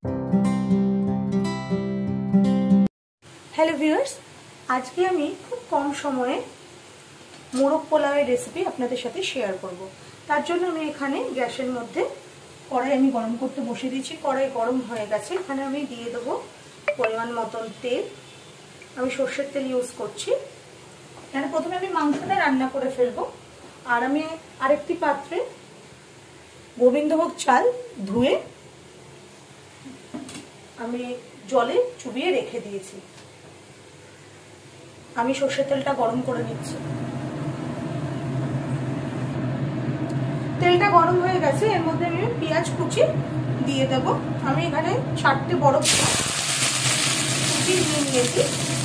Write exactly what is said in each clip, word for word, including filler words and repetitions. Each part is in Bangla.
हेलो ভিউয়ার্স, আজকে আমি খুব কম সময়ে মোরগ পোলাওয়ের রেসিপি আপনাদের সাথে শেয়ার করব। তার জন্য আমি এখানে গ্যাসের মধ্যে কড়াই আমি গরম করতে বসিয়ে দিয়েছি। কড়াই গরম হয়ে গেছে, এখানে আমি দিয়ে দেবো পরিমাণ মতন তেল। আমি সর্ষের তেল ইউজ করছি। এখানে প্রথমে আমি মাংসটা রান্না করে ফেলবো। আর আমি আরেকটি পাত্রে গোবিন্দভোগ চাল ধুয়ে আমি জলে চুবিয়ে রেখে দিয়েছি। আমি সর্ষের তেলটা গরম করে নিচ্ছি। তেলটা গরম হয়ে গেছে, এর মধ্যে আমি পেঁয়াজ কুচি দিয়ে দেব। আমি এখানে চারটে বড় কুচি দিয়ে নিয়েছি।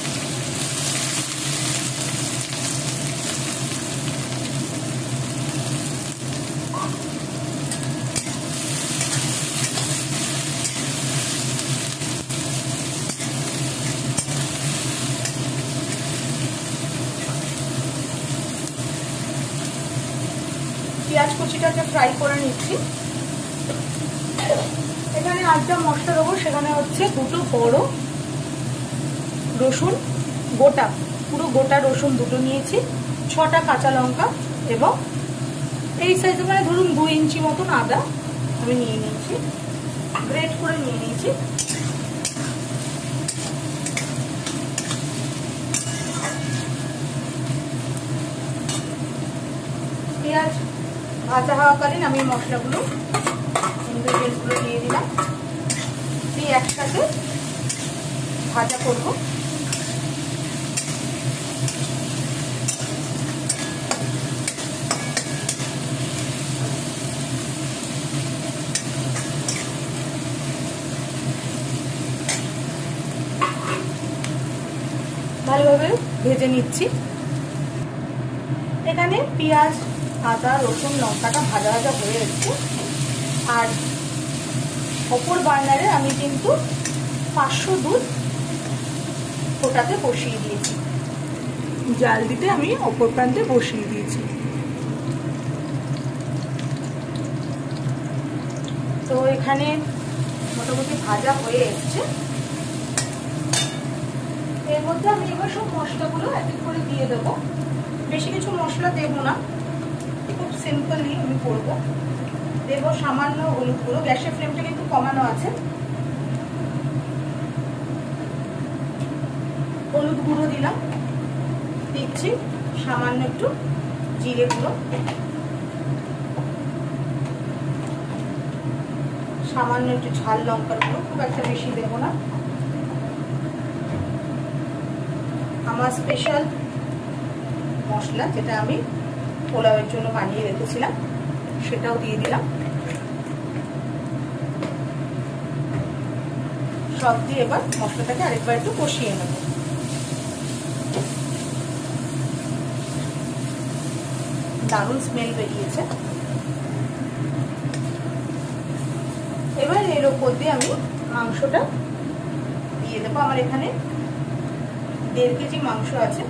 পেঁয়াজ কুচিটাকে ফ্রাই করে নিচ্ছি। এখানে আর যা মশলা দেবো সেখানে হচ্ছে দুটো বড় রসুন, গোটা পুরো গোটা রসুন দুটো নিয়েছি, ছটা কাঁচা লঙ্কা এবং এই সাইজে মানে ধরুন দুই ইঞ্চি মতন আদা আমি নিয়ে নিয়েছি, গ্রেট করে নিয়ে নিয়েছি। পেঁয়াজ ভাজা হওয়াকালীন আমি মশলাগুলো ইনগ্রেডিয়েন্টসগুলো দিয়ে দিলাম, দিয়ে একসাথে ভাজা করব। ভালোভাবে ভেজে নিচ্ছি। এখানে পেঁয়াজ, আদা, রসুন, লঙ্কাটা ভাজা ভাজা হয়ে এসছে। আর অপর বার্নারে আমি কিন্তু পাঁচশো দুধ ওটাতে বসিয়ে দিয়েছি, জাল দিতে আমি অপর প্রান্তে বসিয়ে দিয়েছি। তো এখানে মোটামুটি ভাজা হয়ে এসছে। এর মধ্যে আমি এবার সব মশলাগুলো এক এক করে দিয়ে দেবো। বেশি কিছু মশলা দেবো না, খুব সিম্পলি আমি করবো। দেবো সামান্য হলুদ গুঁড়ো, গ্যাসের ফ্লেমটা কিন্তু কমানো আছে। হলুদ গুঁড়ো দিলাম, দিচ্ছি সামান্য একটু জিরে গুঁড়ো, সামান্য একটু ঝাল লঙ্কার গুঁড়ো, খুব একটা বেশি দেবো না। আমার স্পেশাল মশলা যেটা আমি পোলাওয়ের জন্য বানিয়ে রেখেছিলাম সেটাও দিয়ে দিলাম। সব দিয়ে এবার মশলাটাকে আরেকবার একটু কষিয়ে নেব। দারুণ স্মেল বেরিয়েছে। এবার এর ওপর দিয়ে আমি মাংসটা দিয়ে দেবো। আমার এখানে দেড় কেজি মাংস আছে।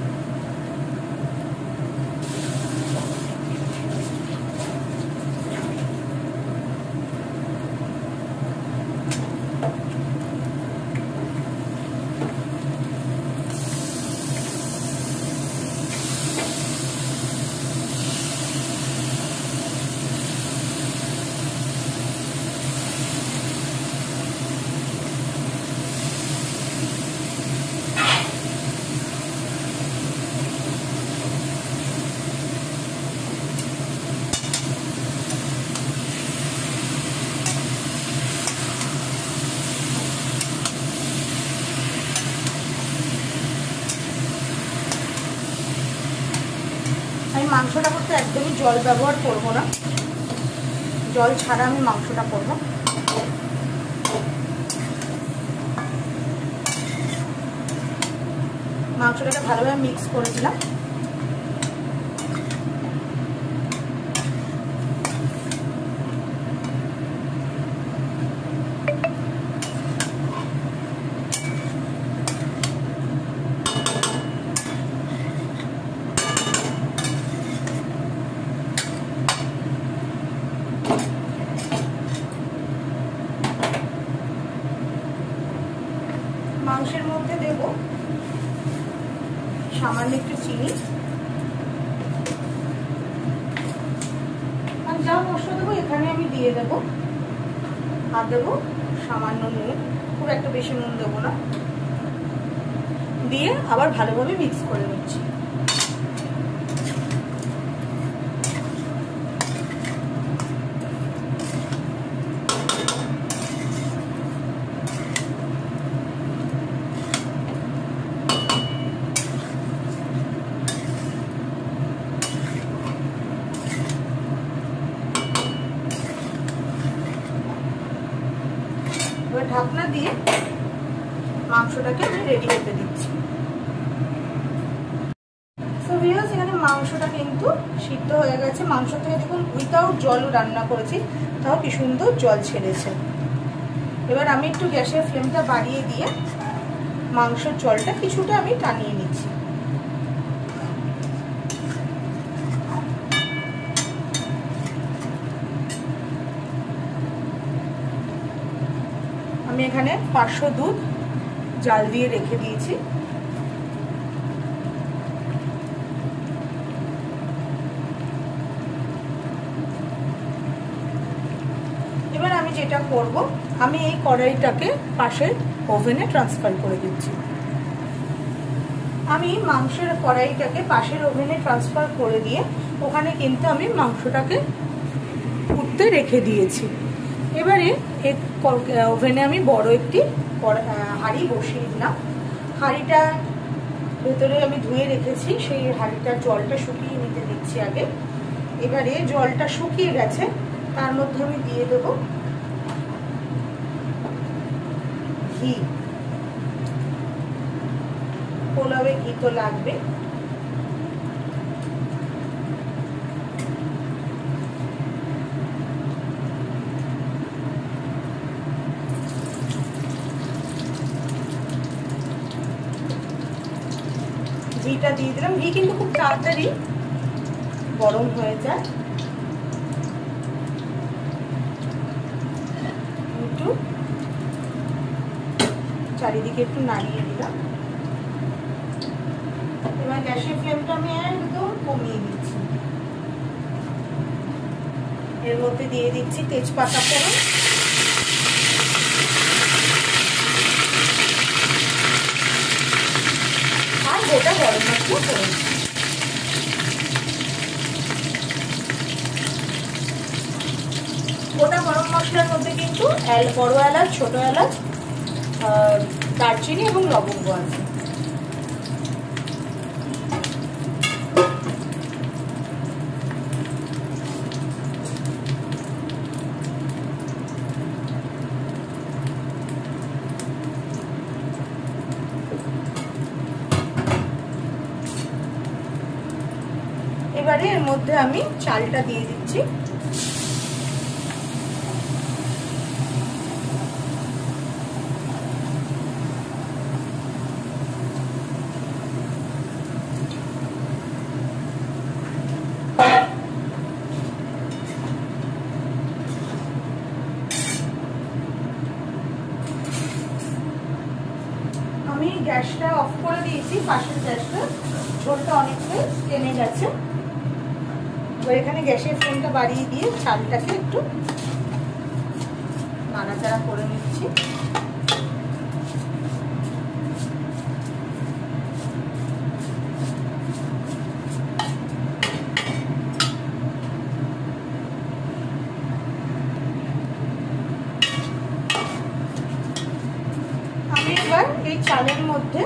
আমি মাংসটা করতে একদমই জল ব্যবহার করব না, জল ছাড়া আমি মাংসটা করব। মাংসটাকে ভালোভাবে মিক্স করে দিলাম। মাংসের মধ্যে দেব সামান্য একটু চিনি, আর যা মশলা দেবো এখানে আমি দিয়ে দেব। আর দেবো সামান্য নুন, খুব একটা বেশি নুন দেবো না, দিয়ে আবার ভালোভাবে মিক্স করে নিচ্ছি। ঢাকনা দিয়ে মাংসটাকে আমি রেডি করতে দিচ্ছি। সো ভিউয়ার্স, এখানে মাংসটা কিন্তু সিদ্ধ হয়ে গেছে। মাংস থেকে দেখুন উইথাউট জলও রান্না করেছি, তাও কি সুন্দর জল ছেড়েছে। এবার আমি একটু গ্যাসের ফ্লেমটা বাড়িয়ে দিয়ে মাংসের জলটা কিছুটা আমি টানিয়ে নিচ্ছি। আমি এখানে পাঁচশো দুধ জাল দিয়ে রেখে দিয়েছি। এবার আমি যেটা করব, আমি এই কড়াইটাকে পাশের ওভেনে ট্রান্সফার করে দিচ্ছি। আমি মাংসের কড়াইটাকে পাশের ওভেনে ট্রান্সফার করে দিয়ে ওখানে কিন্তু আমি মাংসটাকে ফুটতে রেখে দিয়েছি। এবারে ওভেনে আমি বড় একটি হাঁড়ি বসিয়ে দিলাম। হাঁড়িটা ভেতরে আমি ধুয়ে রেখেছি, সেই হাঁড়িটার জলটা শুকিয়ে নিতে দিচ্ছি আগে। এবারে জলটা শুকিয়ে গেছে, তার মধ্যে আমি দিয়ে দেব ঘি। পোলাওয়ে ঘি তো লাগবে। ঘিটা দিয়ে দিলাম। ঘি কিন্তু খুব তাড়াতাড়ি গরম হয়ে যায়। একটু চারিদিকে একটু নাড়িয়ে দিলাম। এবার গ্যাসের ফ্লেমটা আমি একদম কমিয়ে দিচ্ছি। এর মধ্যে দিয়ে দিচ্ছি তেজপাতা ফোড়ন, আর গোটা গরম মশলা ফোড়ন। গোটা গরম মশলার মধ্যে কিন্তু বড় এলাচ, ছোট এলাচ, দারচিনি এবং লবঙ্গ আছে। এবারে এর মধ্যে আমি চালটা দিয়ে দিচ্ছি। আমি গ্যাসটা অফ করে দিয়েছি, পাশের গ্যাসটা, ঝোলটা অনেকটাই টেনে গেছে। এবার এখানে গ্যাসের ফ্লেমটা বাড়িয়ে দিয়ে চালটাকে একটু নাড়াচাড়া করে নিচ্ছি। আমি এবার এই চালের মধ্যে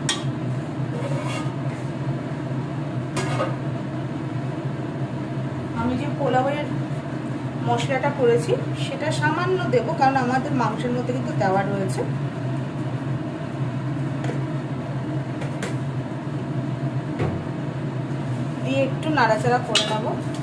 আমি যে পোলাওয়ের মশলাটা করেছি সেটা সামান্য দেব, কারণ আমাদের মাংসের মধ্যে কিন্তু দেওয়া রয়েছে। দিয়ে একটু নাড়াচাড়া করে নেব।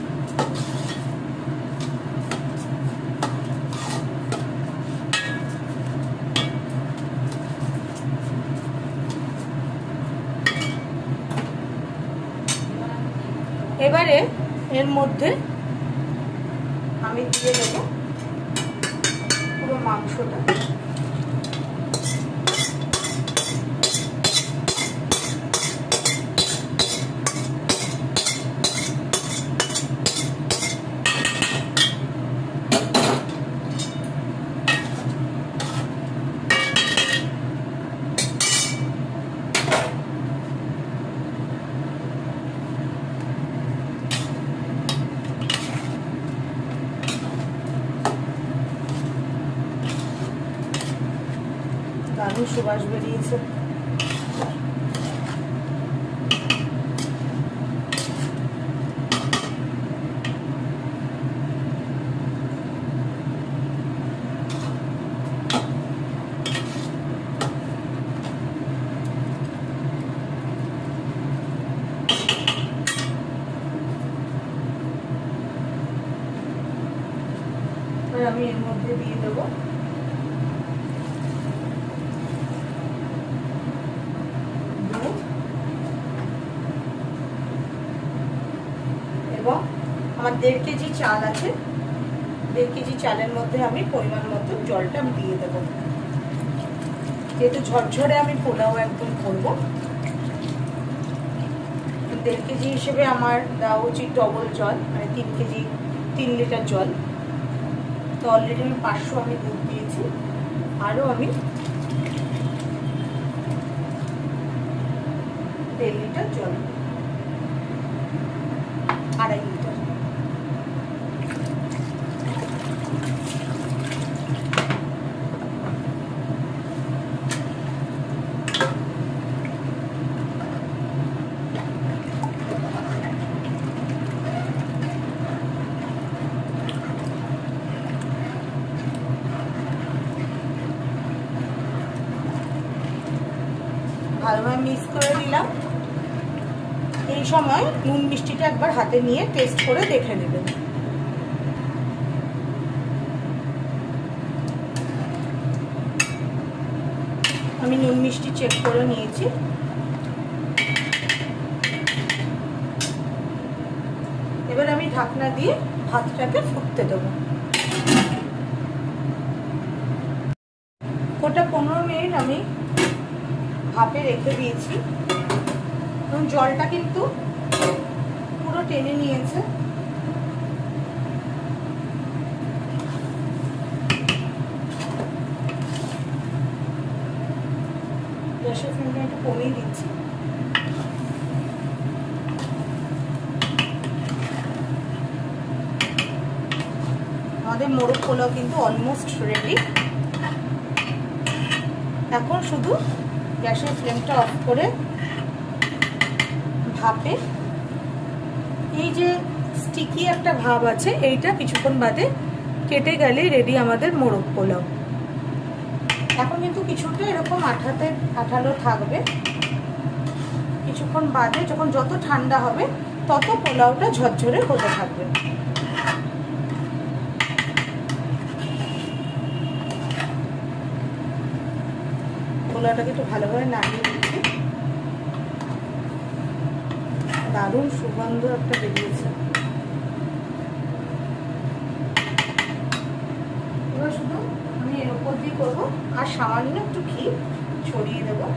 এবারে এর মধ্যে আমি দিয়ে দেব পুরো মাংসটা। দারুণ সুবাস বেরিয়েছে। আমি এর মধ্যে দিয়ে দেবো দুধ এবং আমার দেড় কেজি চাল আছে, দেড় কেজি চালের মধ্যে আমি পরিমাণ মতো জলটা আমি দিয়ে দেবো। যেহেতু ঝরঝরে আমি পোলাও একদম করবো, দেড় কেজি হিসেবে আমার দেওয়া উচিত ডবল জল, মানে তিন কেজি তিন লিটার জল। তো অলরেডি আমি পাঁচশো আমি দুধ দিয়েছি, আরও আমি দেড় লিটার জল, আড়াই লিটার। ভালোভাবে মিক্স করে দিলাম। এই সময় নুন মিষ্টিটা একবার হাতে নিয়ে টেস্ট করে দেখে নেবেন। আমি নুন মিষ্টি চেক করে নিয়েছি। এবার আমি ঢাকনা দিয়ে ভাতটাকে ফুটতে দেবো। ওটা পনেরো মিনিট আমি ভাপে রেখে দিয়েছি এবং জলটা কিন্তু পুরো টেনে নিয়েছে। গ্যাসের ফ্লেমটা একটু কমিয়ে দিচ্ছি। আমাদের মোরগ পোলাও কিন্তু অলমোস্ট রেডি। এখন শুধু গ্যাসের ফ্লেমটা অফ করে ভাপে, এই যে স্টিকি একটা ভাব আছে এইটা কিছুক্ষণ বাদে কেটে গেলে রেডি আমাদের মোরগ পোলাও। এখন কিন্তু কিছুটা এরকম আঠাতে আঠালো থাকবে, কিছুক্ষণ বাদে যখন যত ঠান্ডা হবে তত পোলাওটা ঝরঝরে হতে থাকবে। পোলাওটাকে একটু ভালোভাবে নাড়িয়ে দিচ্ছি। দারুণ সুগন্ধ একটা বেরিয়েছে। এবার শুধু আমি এর উপর দিয়ে করবো আর সামান্য একটু ঘি ছড়িয়ে দেবো।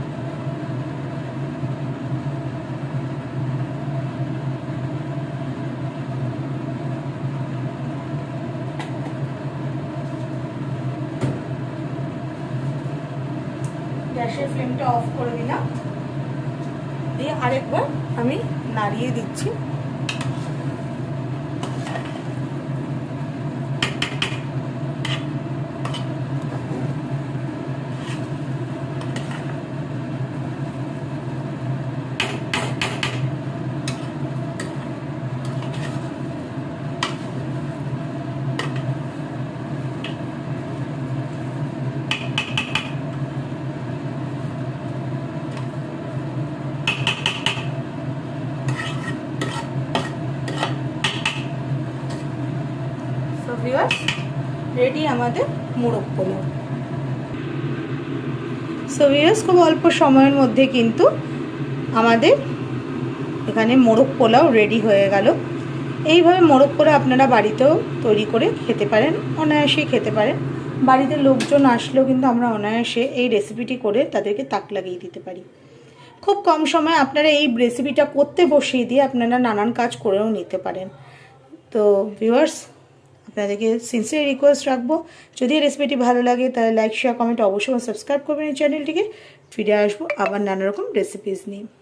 গ্যাসের ফ্লেমটা অফ করে দিলাম, দিয়ে আরেকবার আমি নাড়িয়ে দিচ্ছি। রেডি আমাদের মোরগ পোলাও। সো ভিউয়ার্স, খুব অল্প সময়ের মধ্যে কিন্তু আমাদের এখানে মোরগ পোলাও রেডি হয়ে গেল। এইভাবে মোরগ পোলাও আপনারা বাড়িতেও তৈরি করে খেতে পারেন, অনায়াসেই খেতে পারেন। বাড়িতে লোকজন আসলেও কিন্তু আমরা অনায়াসে এই রেসিপিটি করে তাদেরকে তাক লাগিয়ে দিতে পারি। খুব কম সময়ে আপনারা এই রেসিপিটা করতে বসিয়ে দিয়ে আপনারা নানান কাজ করেও নিতে পারেন। তো ভিউয়ার্স, আপনাদেরকে সিনসিয়ার রিকোয়েস্ট রাখবো, যদি এই রেসিপিটি ভালো লাগে তাহলে লাইক শেয়ার কমেন্ট অবশ্যই সাবস্ক্রাইব করবেন এই চ্যানেলটিকে। ফিরে আসবো আবার নানা রকম রেসিপিস নিয়ে।